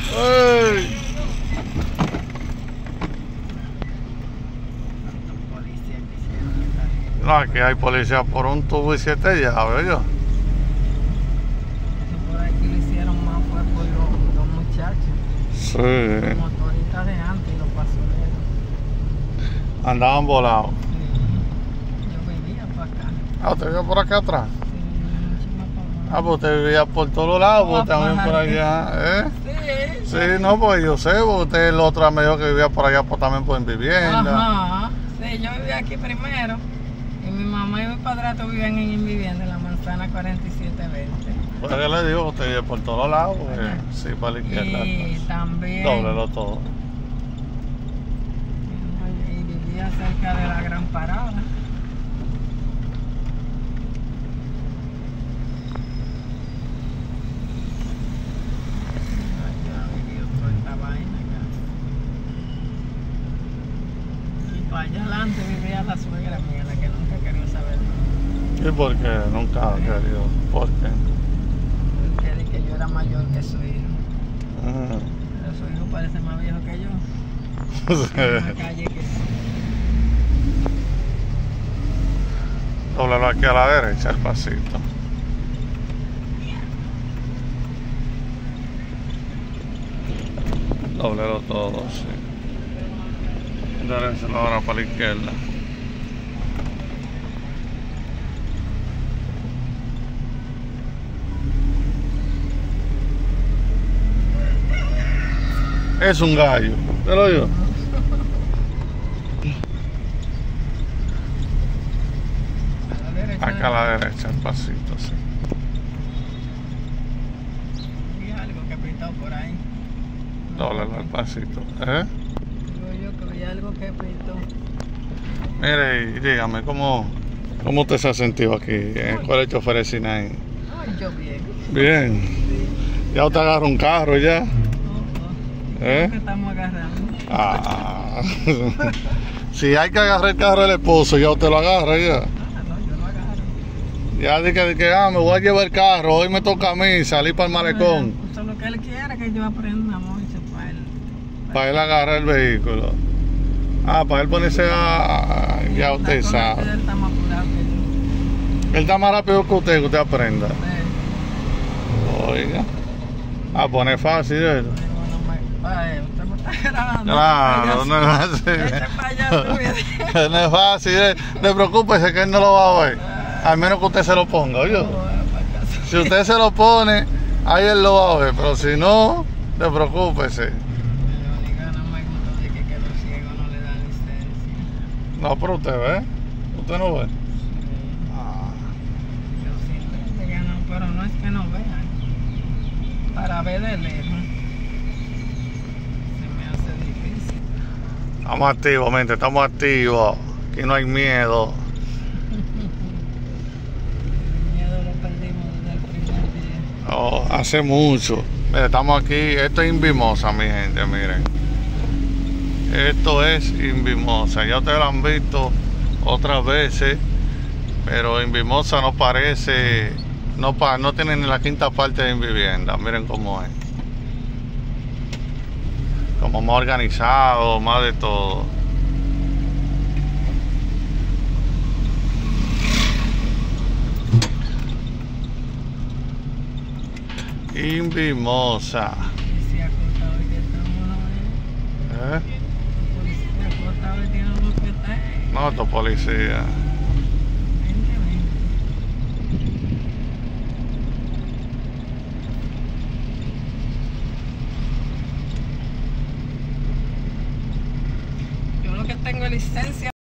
¡Ey! No, aquí hay policía por un tubo y 7 llaves, yo. Por aquí lo hicieron más fue por los muchachos. Sí. Los motoristas de antes y los basureros. Andaban volados. Sí. Yo vivía para acá. Ah, ¿usted vivía por acá atrás? Sí, mucho más para abajo. Ah, pues usted vivía por todos lados, pues también por allá, ¿eh? Sí. Sí, no, pues yo sé, porque usted el otro me dijo que vivía por allá, pues también por en vivienda. Ajá. Sí, yo vivía aquí primero. Y mi mamá y mi padrastro vivían en vivienda en la manzana 4720. Pues ya le digo, usted vive por todos lados, pues sí, para la izquierda. Y Pues. también. Dóblelo todo. Y vivía cerca de la Gran Parada. Para allá adelante vivía la suegra mía, la que nunca quería saber nada. ¿Y por qué? Nunca ha querido. ¿Por qué? Porque dije que yo era mayor que su hijo. Pero su hijo parece más viejo que yo. En la calle que sí. Dóblelo aquí a la derecha, el pasito. Dóblelo todo, sí. Dárenselo ahora para la izquierda. Es un gallo, te lo digo. A la derecha. Acá a la derecha, el pasito, sí. Vi algo que pintó por ahí. Dóblelo al pasito. Digo yo que vi algo que pintó. Mire, y dígame, ¿cómo usted se ha sentido aquí en el chofer de Sinaí? Ay, yo bien. Bien. Sí. ¿Ya usted agarra un carro ya? Creo que estamos agarrando. Ah. Si hay que agarrar el carro del esposo, ya usted lo agarra ya. Ah, no, yo lo agarro. Ya de que me voy a llevar el carro, hoy me toca a mí salir para el malecón. Eso es lo que él quiere, que yo aprenda mucho para él. Para él agarrar el vehículo. Ah, para él ponerse a... Ya usted sabe. Él está más apurado que yo. Él está más rápido que usted aprenda. Oiga. A poner fácil eso. Usted me está grabando. Claro, no es fácil. Echa para allá tu video. No es fácil, no preocúpese que él no lo va a ver. Al menos que usted se lo ponga, oye. Si usted se lo pone, ahí él lo va a ver, pero si no, no preocúpese. No, pero usted ve, usted no ve. Ah. Yo siento que no, pero no es que no vean. Para ver de lejos se me hace difícil. Estamos activos, mente, estamos activos. Aquí no hay miedo. El miedo lo perdimos desde el primer día. Oh, hace mucho. Mire, estamos aquí, esto es Invimosa, mi gente, miren. Esto es Invimosa, ya ustedes lo han visto otras veces, pero Invimosa no parece, no tiene ni la quinta parte de Invivienda. Miren cómo es, como más organizado, más de todo. Invimosa. Policía acostado y que estamos, ¿no? ¿Eh? Policía acostado y tiene unos que está ahí. No, estos policías. Yo lo que tengo es licencia.